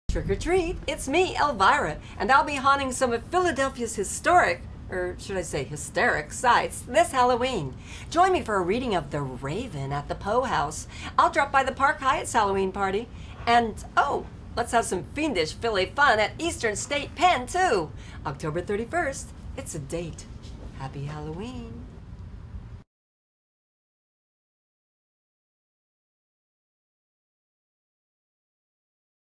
Trick or treat, it's me, Elvira, and I'll be haunting some of Philadelphia's historic, or should I say hysteric, sites this Halloween. Join me for a reading of The Raven at the Poe House. I'll drop by the Park Hyatt's Halloween party. And, oh, let's have some fiendish Philly fun at Eastern State Penn, too. October 31st, it's a date. Happy Halloween.